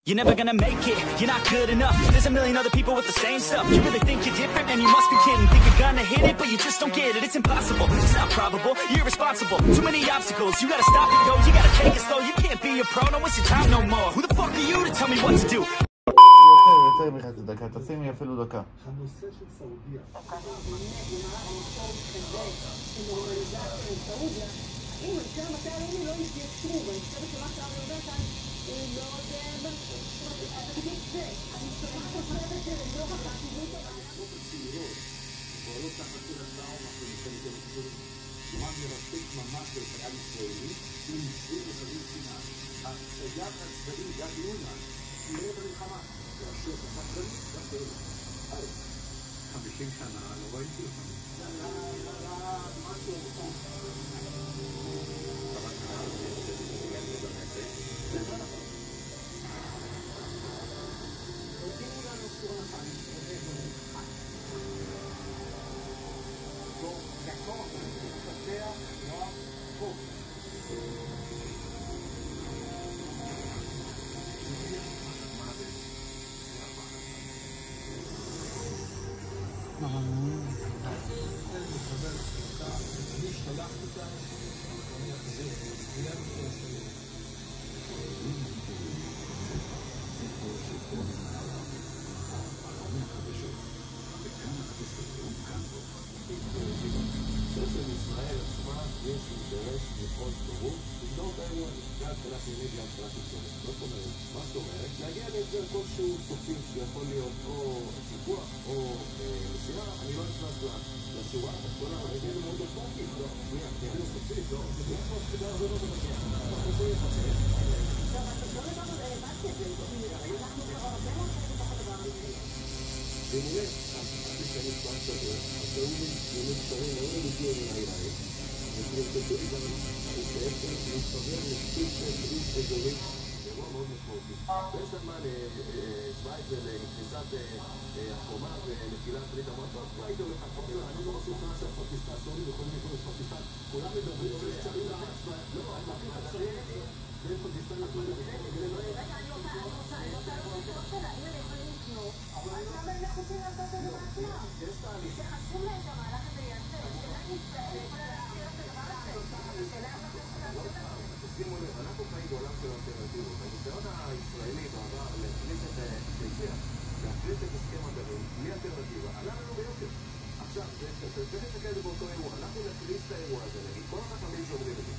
You're never gonna make it, you're not good enough. There's a million other people with the same stuff. You really think you're different, and you must be kidding. Think you're gonna hit it, but you just don't get it. It's impossible, it's not probable, you're irresponsible. Too many obstacles, you gotta stop it, yo. You gotta take it slow, you can't be a pro, don't waste your time no more. Who the fuck are you to tell me what to do? יותר מחצי דקה, תשימי אפילו דקה. הנושא של סעודיה. אם אנשי המטה הלאומי לא יתייצרו, ואני חושבת שמה שאמר יודע כאן הוא מאוד בדיוק זה. אני חושבת שלא רק החיזוק הרוב הצעירות פועלות תחת של הצעה ומחליטים את זה זמן מרתק ממש של חייל ישראלי עם ניסוי וחזיר סיני. הסייג הצבאי גדי אולמן תראה במלחמה והשוק השחרני גדול. 50 שנה לא ראיתי אותם. משהו להגיע להסדר כלשהו סופי שיכול להיות או סיפוח או נסיעה. אני לא נכנס לשורה, כל ההגיע למאוד אופנקי, לא, שנייה, לא סופית, לא, זה לא ספידה הרבה לא במגיע. אנחנו זה יחכה. במולה, עשיתי שאני כבר סדר, אז היו לי קשרים, היו לי מגיע לנהיריים, ונרצתי גם בעצם להתחבר לספיק בריס אזורית מאוד משמעותי. בעצם מה נשמע את זה לכניסת החומה ונפילת ברית המועצות, מה הייתי הולך לך? אני לא עושה אותה של פקיסטן, סורי וכל מיני קוראים פקיסטן, כולם מדברים שיש צ'רים לחץ, לא, אני מכיר את זה, בין פקיסטן לכולם לדבר, רגע, אני רוצה לראות שלה, אם הם יכולים לקנות, אבל למה הם נחוצים לעשות את זה בעצמם? יש תהליך. שחשוב להם שהמהלך הזה יעשה, שאלה ישראל יכולה להכיר את הדבר הזה, שאלה שימו לב, אנחנו חיים בעולם של אלטרנטיבות. הניסיון הישראלי בעבר להכניס את היציאה, להכניס את הסכם הגרעין, בלי אלטרנטיבה, עלה לנו ביוקר. עכשיו, צריך להסתכל על זה באותו אירוע. אנחנו נכניס את האירוע הזה, נגיד, כל החכמים שאומרים את זה.